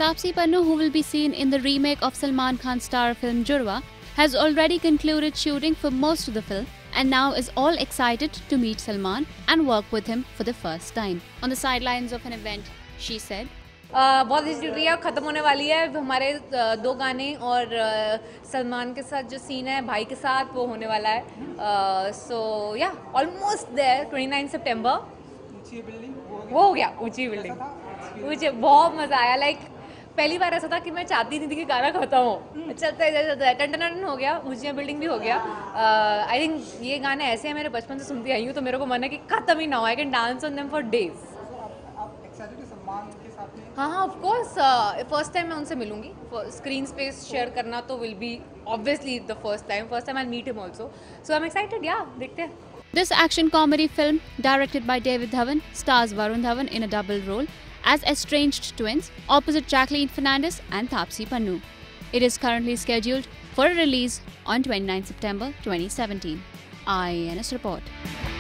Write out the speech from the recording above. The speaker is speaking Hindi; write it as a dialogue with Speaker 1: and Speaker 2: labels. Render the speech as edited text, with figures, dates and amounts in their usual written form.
Speaker 1: Taapsee Pannu, who will be seen in the remake of Salman Khan's star film Judwaa, has already concluded shooting for most of the film and now is all excited to meet Salman and work with him for the first time. On the sidelines of an event, she said,
Speaker 2: बहुत ही शुक्रिया, ख़त्म होने वाली है हमारे 2 गाने और सलमान के साथ जो सीन है भाई के साथ वो होने वाला है. सो या ऑलमोस्ट देयर. 29 सितंबर ऊंची बिल्डिंग वो हो गया. ऊंची बिल्डिंग मुझे बहुत मज़ा आया. लाइक पहली बार ऐसा था कि मैं चाहती नहीं थी कि गाना खत्म हो. चलता है टन हो गया. ऊंची बिल्डिंग भी हो गया. आई थिंक ये गाने ऐसे हैं मेरे बचपन से सुनती आई हूँ, तो मेरे को मन है कि खत्म ही ना हो. I can dance on them for days. हाँ, ऑफ कोर्स. फर्स्ट टाइम मैं उनसे मिलूंगी. स्क्रीन स्पेस शेयर करना तो will be obviously the first time I meet him also. So I am excited. या देखते हैं.
Speaker 1: This action comedy film, directed by David Dhawan, stars Varun Dhawan in a double role as estranged twins opposite Jacqueline Fernandez and Taapsee Pannu. It is currently scheduled for a release on 29 September 2017. IANS report.